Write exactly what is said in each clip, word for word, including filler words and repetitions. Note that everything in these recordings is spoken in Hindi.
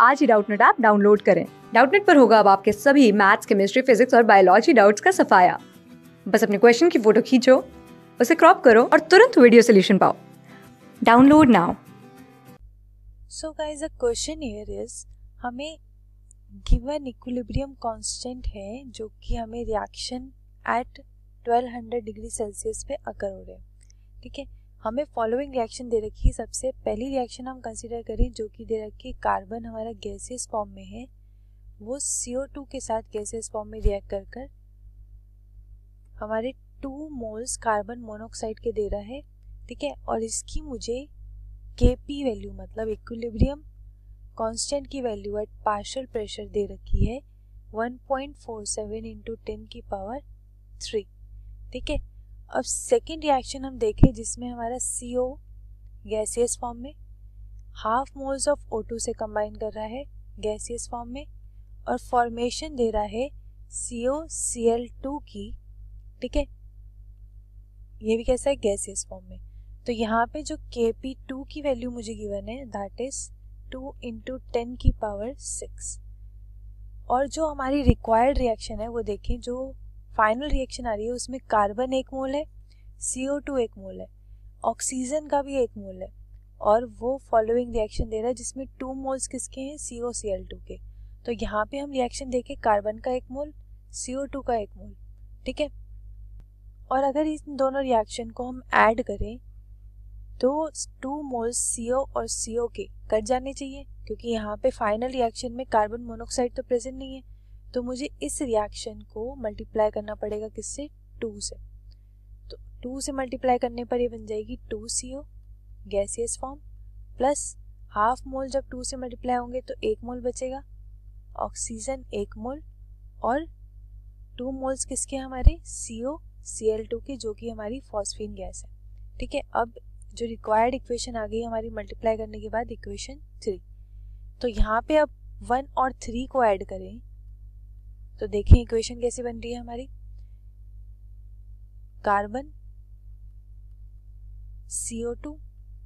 आज ही डाउटनेट ऐप डाउनलोड करें। डाउटनेट पर होगा अब आपके सभी मैथ्स, केमिस्ट्री, फिजिक्स और बायोलॉजी डाउट्स का सफाया। बस अपने क्वेश्चन की फोटो खींचो, उसे क्रॉप करो और तुरंत वीडियो सोल्यूशन पाओ। Download now. So guys, the question here is, हमें गिवन इक्विलिब्रियम कांस्टेंट है जो कि हमें reaction at twelve hundred degree Celsius पे अकर हो रहे हैं। ठीक है, हमें फॉलोइंग रिएक्शन दे रखी है। सबसे पहली रिएक्शन हम कंसीडर करें जो कि दे रखी है, कार्बन हमारा गैसियस फॉर्म में है, वो सी ओ टू के साथ गैसियस फॉर्म में रिएक्ट कर कर हमारे टू मोल्स कार्बन मोनोऑक्साइड के दे रहा है। ठीक है, और इसकी मुझे के पी वैल्यू मतलब इक्विलिब्रियम कांस्टेंट की वैल्यू एट पार्शियल प्रेशर दे रखी है one point four seven into ten की पावर थ्री। ठीक है, अब सेकेंड रिएक्शन हम देखें जिसमें हमारा सी ओ गैसियस फॉर्म में half moles of O two से कंबाइन कर रहा है गैसियस फॉर्म में, और फॉर्मेशन दे रहा है सी ओ सी एल टू की। ठीक है, ये भी कैसा है, गैसियस फॉर्म में। तो यहाँ पे जो के पी टू की वैल्यू मुझे गिवन है that is two into ten की पावर सिक्स। और जो हमारी रिक्वायर्ड रिएक्शन है वो देखें, जो फाइनल रिएक्शन आ रही है उसमें कार्बन एक मोल है, सी ओ टू एक मोल है, ऑक्सीजन का भी एक मोल है, और वो फॉलोइंग रिएक्शन दे रहा है जिसमें टू मोल्स किसके हैं, सी ओ सी एल टू के। तो यहाँ पे हम रिएक्शन देखें, कार्बन का एक मोल, सी ओ टू का एक मोल। ठीक है, और अगर इन दोनों रिएक्शन को हम ऐड करें तो टू मोल्स सी ओ और सी ओ के कट जाने चाहिए, क्योंकि यहाँ पे फाइनल रिएक्शन में कार्बन मोनोऑक्साइड तो प्रेजेंट नहीं है। तो मुझे इस रिएक्शन को मल्टीप्लाई करना पड़ेगा किससे, टू से। तो टू से मल्टीप्लाई करने पर ये बन जाएगी two C O gaseous form plus half mole, जब टू से मल्टीप्लाई होंगे तो एक मोल बचेगा, ऑक्सीजन एक मोल, और टू मोल्स किसके हमारे, सी ओ सी एल टू के, जो कि हमारी फॉस्फीन गैस है। ठीक है, अब जो रिक्वायर्ड इक्वेशन आ गई हमारी मल्टीप्लाई करने के बाद, इक्वेशन थ्री। तो यहाँ पे अब वन और थ्री को ऐड करें तो देखें इक्वेशन कैसे बन रही है हमारी, कार्बन सी ओ टू।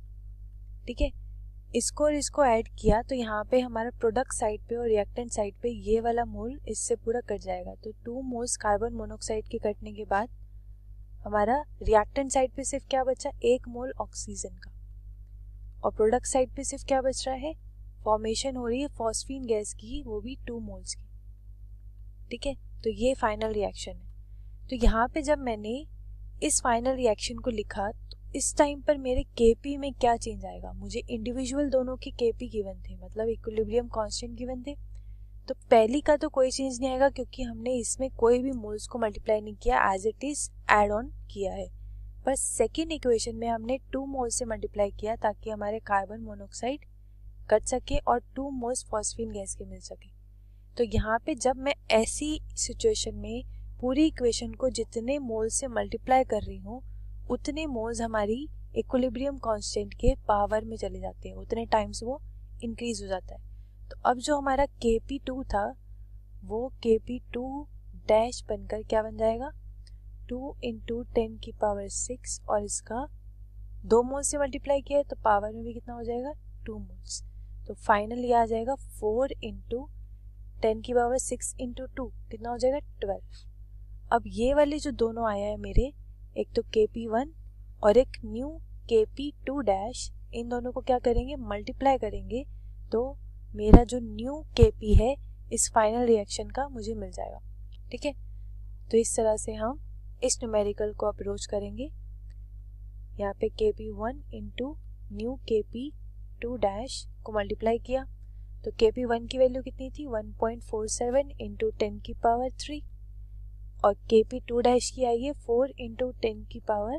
ठीक है, इसको और इसको ऐड किया तो यहाँ पे हमारा प्रोडक्ट साइड पे और रिएक्टेंट साइड पे ये वाला मोल इससे पूरा कट जाएगा। तो टू मोल्स कार्बन मोनोऑक्साइड के कटने के बाद हमारा रिएक्टेंट साइड पे सिर्फ क्या बचा, एक मोल ऑक्सीजन का, और प्रोडक्ट साइड पे सिर्फ क्या बच रहा है, फॉर्मेशन हो रही है फॉस्फीन गैस की, वो भी टू मोल्स की। ठीक है, तो ये फाइनल रिएक्शन है। तो यहाँ पे जब मैंने इस फाइनल रिएक्शन को लिखा तो इस टाइम पर मेरे केपी में क्या चेंज आएगा, मुझे इंडिविजुअल दोनों के केपी गिवन थे, मतलब इक्विलिब्रियम कांस्टेंट गिवन थे। तो पहली का तो कोई चेंज नहीं आएगा क्योंकि हमने इसमें कोई भी मोल्स को मल्टीप्लाई नहीं किया, as it is add on किया है। पर सेकेंड इक्वेशन में हमने टू मोल्स से मल्टीप्लाई किया ताकि हमारे कार्बन मोनोऑक्साइड कट सके और टू मोल्स फॉस्फीन गैस के मिल सके। तो यहाँ पे जब मैं ऐसी सिचुएशन में पूरी इक्वेशन को जितने मोल से मल्टीप्लाई कर रही हूँ उतने मोल्स हमारी इक्विलिब्रियम कांस्टेंट के पावर में चले जाते हैं, उतने टाइम्स वो इंक्रीज हो जाता है। तो अब जो हमारा के पी टू था वो के पी टू डैश बनकर क्या बन जाएगा, टू इंटू टेन की पावर सिक्स, और इसका दो मोल से मल्टीप्लाई किया है तो पावर में भी कितना हो जाएगा, टू मोल्स। तो फाइनली आ जाएगा फोर इंटू टेन की पावर सिक्स इंटू टू, कितना हो जाएगा, ट्वेल्व। अब ये वाले जो दोनों आया है मेरे, एक तो के पी वन और एक new K P two dash, इन दोनों को क्या करेंगे, मल्टीप्लाई करेंगे, तो मेरा जो न्यू के पी है इस फाइनल रिएक्शन का मुझे मिल जाएगा। ठीक है, तो इस तरह से हम इस न्यूमेरिकल को अप्रोच करेंगे। यहाँ पे K P one into new K P two dash को मल्टीप्लाई किया तो के पी वन की वैल्यू कितनी थी, one point four seven into ten की पावर थ्री, और के पी टू डैश की आई है फोर इंटू टेन की पावर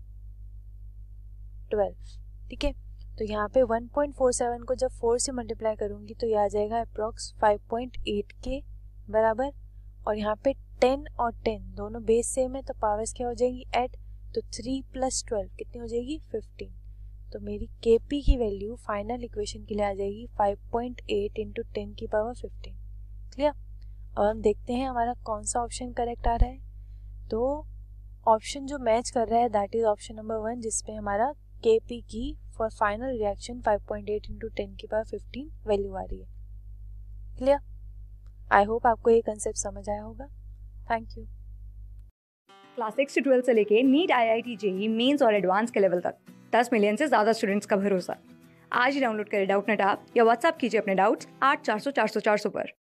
ट्वेल्व। ठीक है, तो यहाँ पे वन पॉइंट फोर सेवन को जब फोर से मल्टीप्लाई करूंगी तो ये आ जाएगा अप्रॉक्स फाइव पॉइंट एट के बराबर, और यहाँ पे टेन और टेन दोनों बेस सेम है तो पावर्स क्या हो जाएंगी, ऐड, तो थ्री प्लस ट्वेल्व कितनी हो जाएगी, फिफ्टीन। तो मेरी के पी की वैल्यू फाइनल इक्वेशन के लिए आ जाएगी five point eight into ten की पावर फिफ्टीन। क्लियर। अब हम देखते हैं हमारा कौन सा ऑप्शन करेक्ट आ रहा है। तो ऑप्शन जो मैच कर रहा है that is option number one, जिसपे हमारा के पी की for final reaction five point eight into ten की पावर फिफ्टीन वैल्यू आ रही है। क्लियर? आई होप आपको ये कंसेप्ट समझ आया होगा। Thank you. क्लास सिक्स से ट्वेल्थ से लेके NEET, I I T, JEE, Mains और एडवांस के लेवल तक दस मिलियन से ज्यादा स्टूडेंट्स का भरोसा। आज ही डाउनलोड करें डाउटनेट ऐप या व्हाट्सएप कीजिए अपने डाउट्स आठ चार सौ चार सौ चार सौ पर।